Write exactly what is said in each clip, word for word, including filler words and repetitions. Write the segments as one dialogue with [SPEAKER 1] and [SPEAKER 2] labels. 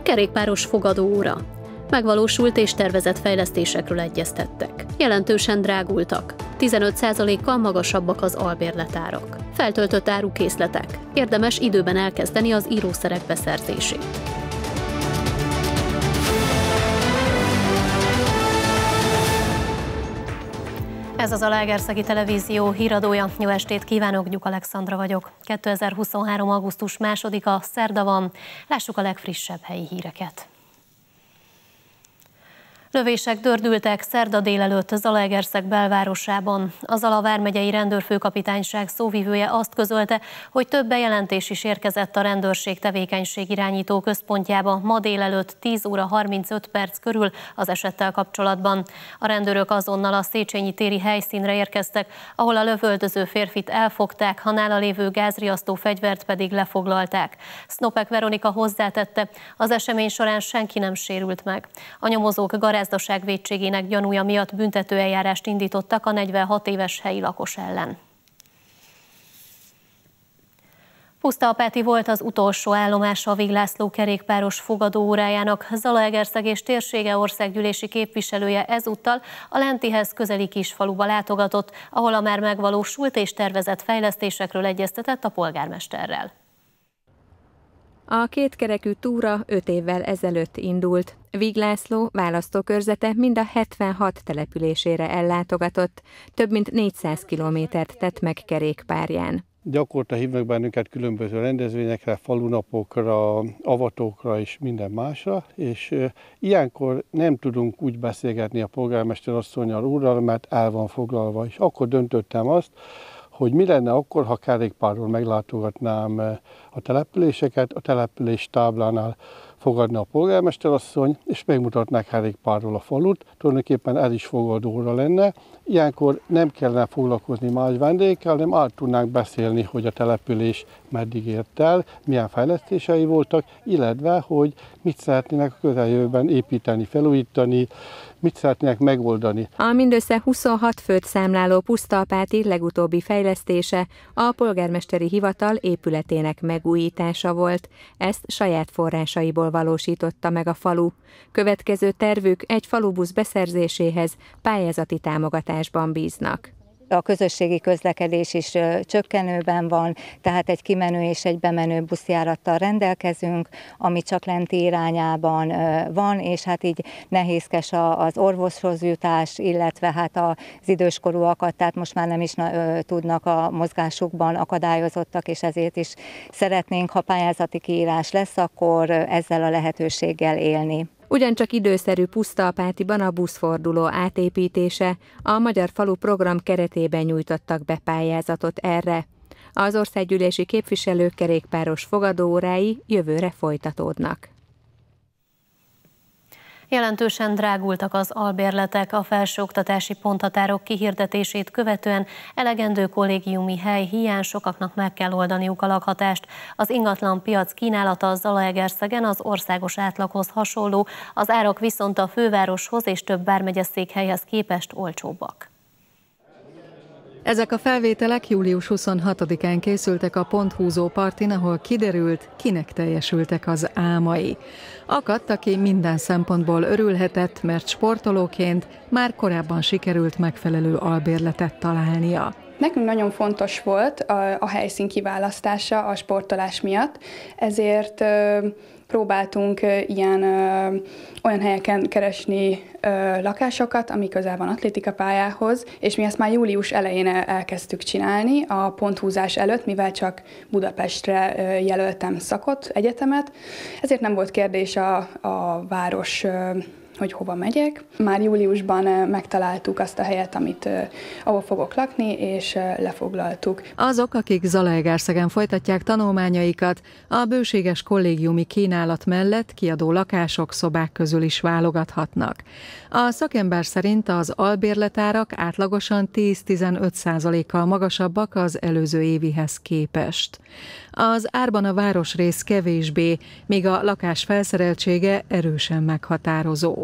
[SPEAKER 1] Kerékpáros fogadóóra. Megvalósult és tervezett fejlesztésekről egyeztettek. Jelentősen drágultak. tizenöt százalékkal magasabbak az albérletárak. Feltöltött árukészletek. Érdemes időben elkezdeni az írószerek beszerzését. Ez az Zalaegerszegi Televízió híradója. Jó estét kívánok, Gyuk Alexandra vagyok. kétezer-huszonhárom. augusztus másodika, szerda van. Lássuk a legfrissebb helyi híreket. Lövések dördültek szerda délelőtt Zalaegerszeg belvárosában. A Zala vármegyei rendőrfőkapitányság szóvivője azt közölte, hogy több bejelentés is érkezett a rendőrség tevékenységirányító központjába ma délelőtt tíz óra harmincöt perc körül az esettel kapcsolatban. A rendőrök azonnal a Széchenyi téri helyszínre érkeztek, ahol a lövöldöző férfit elfogták, a nála lévő gázriasztó fegyvert pedig lefoglalták. Snopek Veronika hozzátette, az esemény során senki nem sérült meg. A nyomozók garázdaság vétségének gyanúja miatt büntetőeljárást indítottak a negyvenhat éves helyi lakos ellen. Pusztaapáti volt az utolsó állomása a Vigh László kerékpáros fogadóórájának. Zalaegerszeg és térsége országgyűlési képviselője ezúttal a Lentihez közeli kisfaluba látogatott, ahol a már megvalósult és tervezett fejlesztésekről egyeztetett a polgármesterrel.
[SPEAKER 2] A kétkerekű túra öt évvel ezelőtt indult. Vigh László választókörzete mind a hetvenhat településére ellátogatott, több mint négyszáz kilométert tett meg kerékpárján.
[SPEAKER 3] Gyakorta hívnak bennünket különböző rendezvényekre, falunapokra, avatókra és minden másra, és ilyenkor nem tudunk úgy beszélgetni a polgármester asszonnyal, úrral, mert el van foglalva, és akkor döntöttem azt, hogy mi lenne akkor, ha kerékpárról meglátogatnám a településeket, a település táblánál fogadna a polgármesterasszony, és megmutatná kerékpárról a falut, tulajdonképpen ez is fogadóra lenne. Ilyenkor nem kellene foglalkozni más vendégekkel, hanem át tudnánk beszélni, hogy a település meddig ért el, milyen fejlesztései voltak, illetve, hogy mit szeretnének a közeljövőben építeni, felújítani, mit szeretnének megoldani.
[SPEAKER 2] A mindössze huszonhat főt számláló Pusztaapáti legutóbbi fejlesztése a polgármesteri hivatal épületének megújítása volt. Ezt saját forrásaiból valósította meg a falu. Következő tervük egy falubusz beszerzéséhez pályázati támogatásban bíznak.
[SPEAKER 4] A közösségi közlekedés is csökkenőben van, tehát egy kimenő és egy bemenő buszjárattal rendelkezünk, ami csak Lenti irányában van, és hát így nehézkes az orvoshoz jutás, illetve hát az időskorúakat, tehát most már nem is tudnak a mozgásukban akadályozottak, és ezért is szeretnénk, ha pályázati kiírás lesz, akkor ezzel a lehetőséggel élni.
[SPEAKER 2] Ugyancsak időszerű Pusztaapátiban a buszforduló átépítése, a Magyar Falu Program keretében nyújtottak be pályázatot erre. Az országgyűlési képviselők kerékpáros fogadóórái jövőre folytatódnak.
[SPEAKER 1] Jelentősen drágultak az albérletek, a felsőoktatási ponthatárok kihirdetését követően elegendő kollégiumi hely hiány, sokaknak meg kell oldaniuk a lakhatást. Az ingatlan piac kínálata Zalaegerszegen az országos átlaghoz hasonló, az árak viszont a fővároshoz és több vármegyeszékhelyhez képest olcsóbbak.
[SPEAKER 5] Ezek a felvételek július huszonhatodikán készültek a Ponthúzó partin, ahol kiderült, kinek teljesültek az álmai. Akadt, aki minden szempontból örülhetett, mert sportolóként már korábban sikerült megfelelő albérletet találnia.
[SPEAKER 6] Nekünk nagyon fontos volt a, a helyszín kiválasztása a sportolás miatt, ezért ö, próbáltunk ö, ilyen ö, olyan helyeken keresni ö, lakásokat, ami közel van atlétikapályához, és mi ezt már július elején elkezdtük csinálni a ponthúzás előtt, mivel csak Budapestre ö, jelöltem szakot, egyetemet, ezért nem volt kérdés a, a város ö, hogy hova megyek. Már júliusban megtaláltuk azt a helyet, amit, ahol fogok lakni, és lefoglaltuk.
[SPEAKER 5] Azok, akik Zalaegerszegen folytatják tanulmányaikat, a bőséges kollégiumi kínálat mellett kiadó lakások, szobák közül is válogathatnak. A szakember szerint az albérletárak átlagosan tíz-tizenöt százalékkal magasabbak az előző évihez képest. Az árban a városrész kevésbé, míg a lakás felszereltsége erősen meghatározó.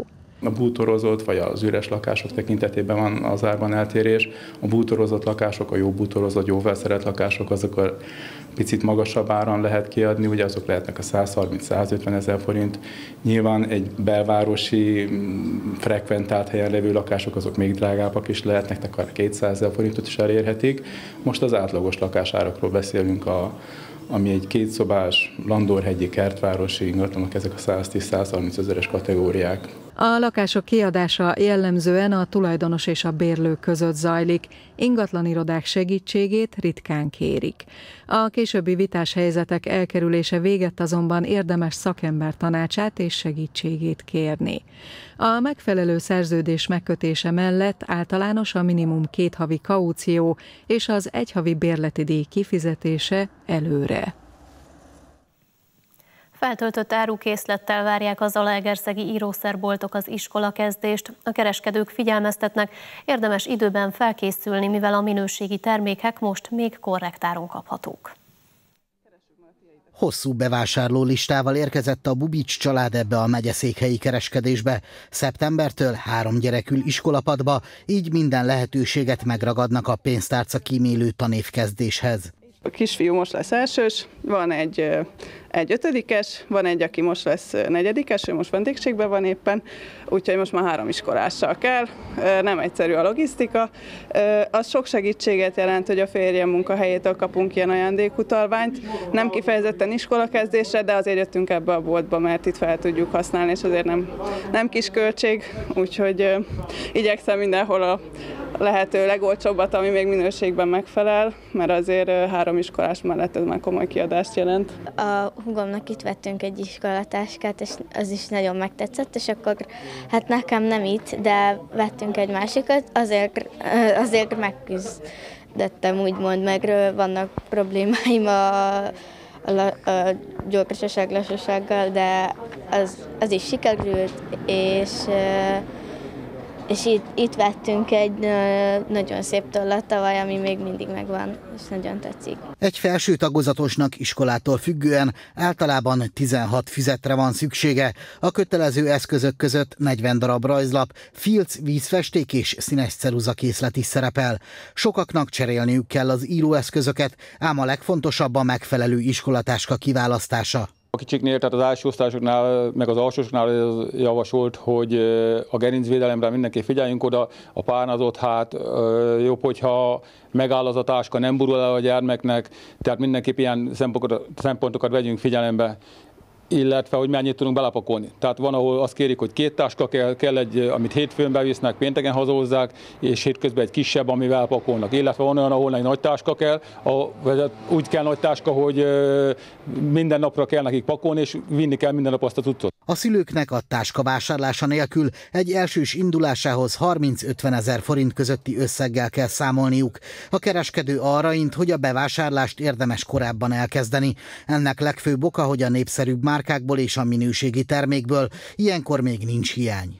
[SPEAKER 7] A bútorozott vagy az üres lakások tekintetében van az árban eltérés. A bútorozott lakások, a jó bútorozott, jó felszerelt lakások, azok a picit magasabb áron lehet kiadni, ugye azok lehetnek a száz harminc-száz ötven ezer forint. Nyilván egy belvárosi, frekventált helyen levő lakások, azok még drágábbak is lehetnek, akár kétszázezer forintot is elérhetik. Most az átlagos lakásárakról beszélünk, a, ami egy kétszobás, landorhegyi, kertvárosi ingatlanok, ezek a száztíz-százharminc ezeres kategóriák.
[SPEAKER 5] A lakások kiadása jellemzően a tulajdonos és a bérlő között zajlik, ingatlanirodák segítségét ritkán kérik. A későbbi vitás helyzetek elkerülése végett azonban érdemes szakember tanácsát és segítségét kérni. A megfelelő szerződés megkötése mellett általános a minimum két havi kaució és az egy havi bérleti díj kifizetése előre.
[SPEAKER 1] Feltöltött árukészlettel várják a zalaegerszegi írószerboltok az iskolakezdést. A kereskedők figyelmeztetnek, érdemes időben felkészülni, mivel a minőségi termékek most még korrekt áron kaphatók.
[SPEAKER 8] Hosszú bevásárló listával érkezett a Bubics család ebbe a megyeszékhelyi kereskedésbe. Szeptembertől három gyerekül iskolapadba, így minden lehetőséget megragadnak a pénztárca kímélő tanévkezdéshez.
[SPEAKER 9] A kisfiú most lesz elsős, van egy, egy ötödikes, van egy, aki most lesz negyedikes, ő most vendégségben van éppen, úgyhogy most már három iskolással kell, nem egyszerű a logisztika. Az sok segítséget jelent, hogy a férjem munkahelyétől kapunk ilyen ajándékutalványt, nem kifejezetten iskolakezdésre, de azért jöttünk ebbe a boltba, mert itt fel tudjuk használni, és azért nem, nem kis költség, úgyhogy igyekszem mindenhol a lehető legolcsóbbat, ami még minőségben megfelel, mert azért három iskolás mellett ez már komoly kiadást jelent.
[SPEAKER 10] A húgomnak itt vettünk egy iskolatáskát, és az is nagyon megtetszett, és akkor hát nekem nem itt, de vettünk egy másikat, azért, azért megküzdettem úgymond, meg vannak problémáim a, a, a gyorsaság, lassúsággal, de az, az is sikerült, és És itt, itt vettünk egy nagyon szép tollat tavaly, ami még mindig megvan, és nagyon tetszik.
[SPEAKER 8] Egy felső tagozatosnak iskolától függően általában tizenhat füzetre van szüksége. A kötelező eszközök között negyven darab rajzlap, filc, vízfesték és színes ceruzakészlet is szerepel. Sokaknak cserélniük kell az íróeszközöket, ám a legfontosabb a megfelelő iskolatáska kiválasztása.
[SPEAKER 11] A kicsiknél, tehát az első osztályosoknál, meg az alsósoknál javasolt, hogy a gerincvédelemre mindenképp figyeljünk oda, a párnázott hát jobb, hogyha megáll az a táska, nem burul el a gyermeknek, tehát mindenképp ilyen szempontokat, szempontokat vegyünk figyelembe, illetve hogy mennyit tudunk belepakolni. Tehát van, ahol azt kérik, hogy két táska kell, kell egy, amit hétfőn bevisznek, pénteken hazahozzák, és hétközben egy kisebb, amivel pakolnak. Illetve van olyan, ahol egy nagy táska kell, ahol, úgy kell nagy táska, hogy minden napra kell nekik pakolni, és vinni kell minden nap azt a cuccot.
[SPEAKER 8] A szülőknek a táska vásárlása nélkül egy elsős indulásához harminc-ötven ezer forint közötti összeggel kell számolniuk. A kereskedő arra int, hogy a bevásárlást érdemes korábban elkezdeni. Ennek legfőbb oka, hogy a népszerűbb márkákból és a minőségi termékből ilyenkor még nincs hiány.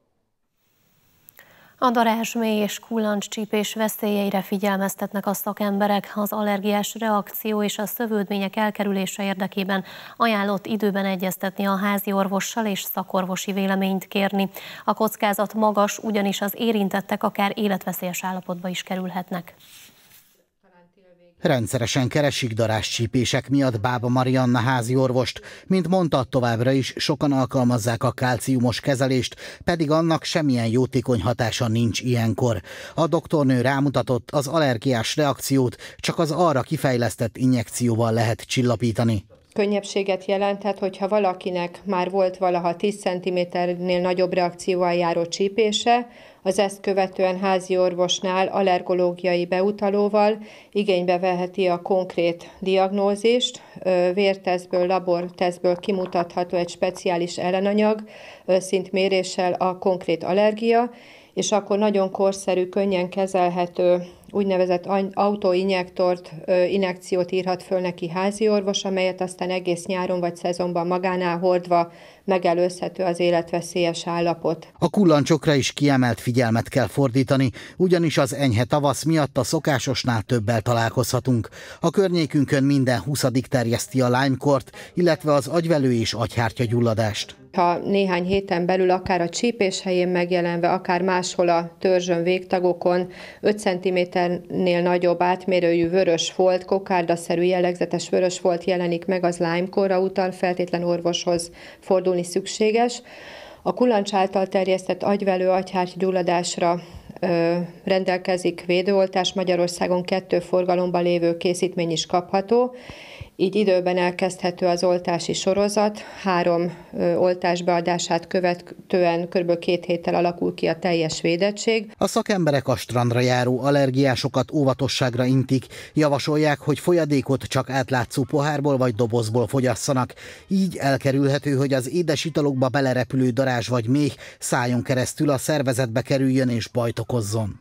[SPEAKER 1] A darázsmély és kullancscsípés veszélyeire figyelmeztetnek a szakemberek. Az allergiás reakció és a szövődmények elkerülése érdekében ajánlott időben egyeztetni a házi orvossal és szakorvosi véleményt kérni. A kockázat magas, ugyanis az érintettek akár életveszélyes állapotba is kerülhetnek.
[SPEAKER 8] Rendszeresen keresik darázscsípések miatt Bába Marianna házi orvost. Mint mondta, továbbra is sokan alkalmazzák a kálciumos kezelést, pedig annak semmilyen jótékony hatása nincs ilyenkor. A doktornő rámutatott, az allergiás reakciót csak az arra kifejlesztett injekcióval lehet csillapítani.
[SPEAKER 12] Könnyebbséget jelenthet, hogyha valakinek már volt valaha tíz centiméternél nagyobb reakcióval járó csípése, az ezt követően házi orvosnál allergológiai beutalóval igénybe veheti a konkrét diagnózist, vértesztből, labortesztből kimutatható egy speciális ellenanyag szintméréssel a konkrét allergia, és akkor nagyon korszerű, könnyen kezelhető úgynevezett autoinjektort, injekciót írhat föl neki házi orvos, amelyet aztán egész nyáron vagy szezonban magánál hordva megelőzhető az életveszélyes állapot.
[SPEAKER 8] A kullancsokra is kiemelt figyelmet kell fordítani, ugyanis az enyhe tavasz miatt a szokásosnál többel találkozhatunk. A környékünkön minden huszadik terjeszti a Lyme-kort, illetve az agyvelő és agyhártya gyulladást.
[SPEAKER 12] Ha néhány héten belül akár a csípés helyén megjelenve, akár máshol a törzsön végtagokon öt centiméternél nagyobb átmérőjű vörös folt, kokárdaszerű jellegzetes vörös folt jelenik meg, az Lyme-kórra utal, feltétlen orvoshoz fordulni szükséges. A kulancs által terjesztett agyvelő agyhártyagyulladásra rendelkezik védőoltás, Magyarországon kettő forgalomban lévő készítmény is kapható, így időben elkezdhető az oltási sorozat, három oltás beadását követően kb. két héttel alakul ki a teljes védettség.
[SPEAKER 8] A szakemberek a strandra járó allergiásokat óvatosságra intik, javasolják, hogy folyadékot csak átlátszó pohárból vagy dobozból fogyasszanak. Így elkerülhető, hogy az édes italokba belerepülő darázs vagy méh szájon keresztül a szervezetbe kerüljön és bajt okozzon.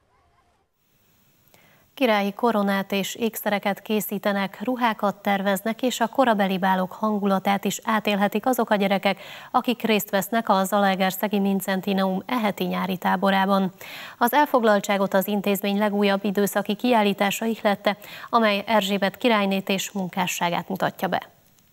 [SPEAKER 1] Királyi koronát és ékszereket készítenek, ruhákat terveznek, és a korabeli bálok hangulatát is átélhetik azok a gyerekek, akik részt vesznek a Zalaegerszegi Vincentineum eheti-nyári táborában. Az elfoglaltságot az intézmény legújabb időszaki kiállítása ihlette, amely Erzsébet királynét és munkásságát mutatja be.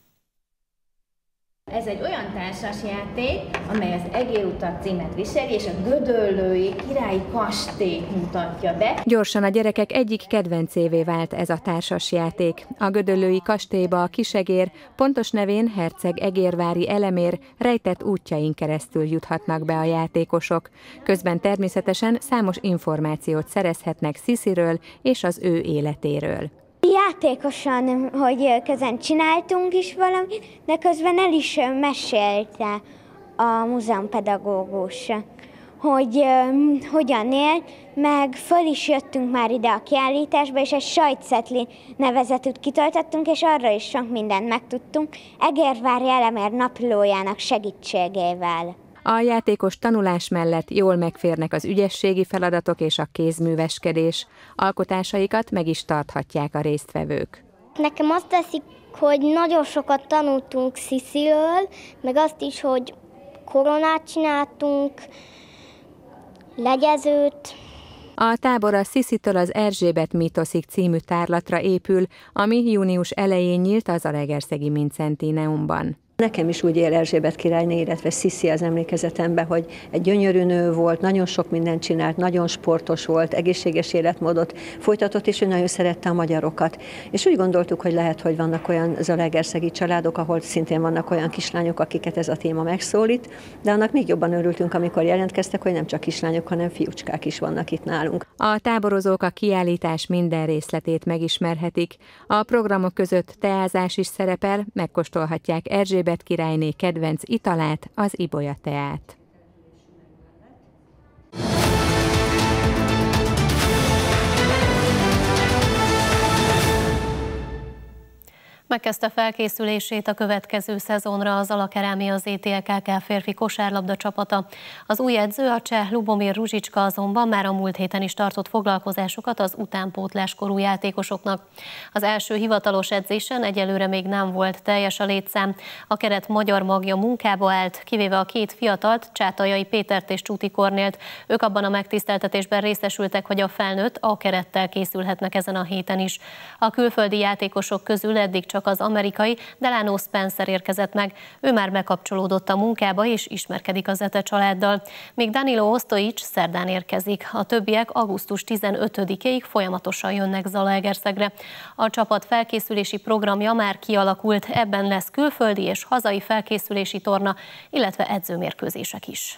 [SPEAKER 13] Ez egy olyan társasjáték, amely az Egérutak címet viseli, és a Gödöllői Királyi Kastélyt mutatja be.
[SPEAKER 2] Gyorsan a gyerekek egyik kedvencévé vált ez a társasjáték. A Gödöllői kastélyba a Kisegér, pontos nevén Herceg Egérvári Elemér rejtett útjain keresztül juthatnak be a játékosok. Közben természetesen számos információt szerezhetnek Szisziről és az ő életéről.
[SPEAKER 14] Játékosan, hogy közben csináltunk is valamit, de közben el is mesélte a múzeumpedagógus, hogy uh, hogyan él, meg föl is jöttünk már ide a kiállításba, és egy sajtszetli nevezetűt kitöltöttünk, és arra is sok mindent megtudtunk Egérvári Elemér naplójának segítségével.
[SPEAKER 2] A játékos tanulás mellett jól megférnek az ügyességi feladatok és a kézműveskedés. Alkotásaikat meg is tarthatják a résztvevők.
[SPEAKER 14] Nekem azt teszik, hogy nagyon sokat tanultunk Szisziről, meg azt is, hogy koronát csináltunk, legyezőt.
[SPEAKER 2] A tábor a Sziszitől az Erzsébet mítoszig című tárlatra épül, ami június elején nyílt az Zalaegerszegi Vincentineumban.
[SPEAKER 15] Nekem is úgy él Erzsébet királyné, illetve Sziszi az emlékezetemben, hogy egy gyönyörű nő volt, nagyon sok mindent csinált, nagyon sportos volt, egészséges életmódot folytatott, és ő nagyon szerette a magyarokat. És úgy gondoltuk, hogy lehet, hogy vannak olyan zalaegerszegi családok, ahol szintén vannak olyan kislányok, akiket ez a téma megszólít, de annak még jobban örültünk, amikor jelentkeztek, hogy nem csak kislányok, hanem fiúcskák is vannak itt nálunk.
[SPEAKER 2] A táborozók a kiállítás minden részletét megismerhetik. A programok között teázás is szerepel, megkóstolhatják Erzsébet királyné kedvenc italát, az ibolya teát.
[SPEAKER 1] Megkezdte felkészülését a következő szezonra az Alakerámia zé té el ká ká férfi kosárlabda csapata. Az új edző, a cseh Lubomir Ruzsicska azonban már a múlt héten is tartott foglalkozásokat az utánpótláskorú játékosoknak. Az első hivatalos edzésen egyelőre még nem volt teljes a létszám. A keret magyar magja munkába állt, kivéve a két fiatalt, Csátaljai Pétert és Csuti Kornélt. Ők abban a megtiszteltetésben részesültek, hogy a felnőtt a kerettel készülhetnek ezen a héten is. A külföldi játékosok közül eddig csak az amerikai Delano Spencer érkezett meg. Ő már bekapcsolódott a munkába és ismerkedik a Zete családdal. Míg Danilo Ostojic szerdán érkezik. A többiek augusztus tizenötödikéig folyamatosan jönnek Zalaegerszegre. A csapat felkészülési programja már kialakult, ebben lesz külföldi és hazai felkészülési torna, illetve edzőmérkőzések is.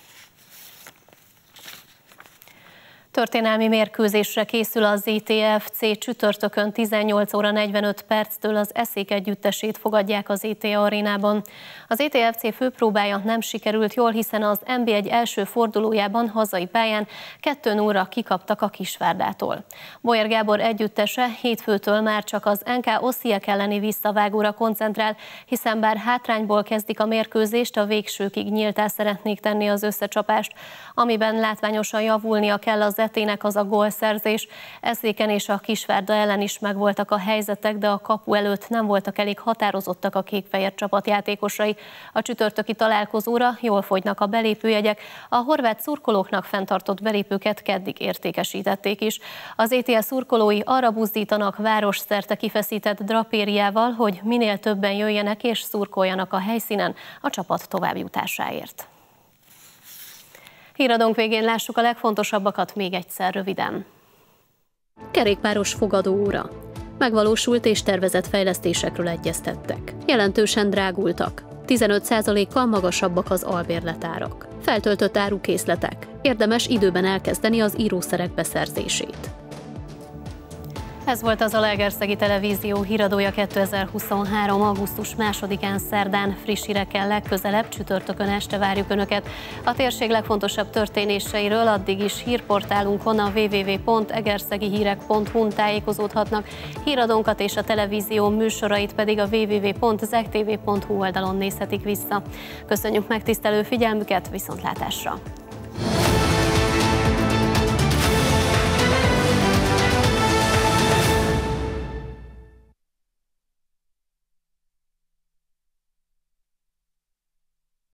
[SPEAKER 1] Történelmi mérkőzésre készül a zé té ef cé, csütörtökön tizennyolc óra negyvenöt perctől az Eszék együttesét fogadják az é té arénában. Az zé té ef cé főpróbája nem sikerült jól, hiszen az en bé egy első fordulójában hazai pályán kettő nullra kikaptak a Kisvárdától. Boyer Gábor együttese hétfőtől már csak az en ká Osijek elleni visszavágóra koncentrál, hiszen bár hátrányból kezdik a mérkőzést, a végsőkig nyíltá szeretnék tenni az összecsapást, amiben látványosan javulnia kell az kezdetének az a gólszerzés. Eszéken és a Kisvárda ellen is megvoltak a helyzetek, de a kapu előtt nem voltak elég határozottak a kékfehér csapatjátékosai. A csütörtöki találkozóra jól fogynak a belépőjegyek, a horvát szurkolóknak fenntartott belépőket keddig értékesítették is. Az é té el szurkolói arra buzdítanak városszerte kifeszített drapériával, hogy minél többen jöjjenek és szurkoljanak a helyszínen a csapat továbbjutásáért. Híradónk végén lássuk a legfontosabbakat még egyszer röviden. Kerékpáros fogadóóra. Megvalósult és tervezett fejlesztésekről egyeztettek. Jelentősen drágultak. tizenöt százalékkal magasabbak az albérletárak. Feltöltött árukészletek. Érdemes időben elkezdeni az írószerek beszerzését. Ez volt az Zalaegerszegi Televízió híradója kétezer-huszonhárom. augusztus másodikán szerdán. Friss hírekkel legközelebb csütörtökön este várjuk Önöket. A térség legfontosabb történéseiről addig is hírportálunkon, a double-u double-u double-u pont egerszegihírek pont hu-n tájékozódhatnak. Híradónkat és a televízió műsorait pedig a double-u double-u double-u pont zegtv pont hu oldalon nézhetik vissza. Köszönjük megtisztelő figyelmüket, viszontlátásra!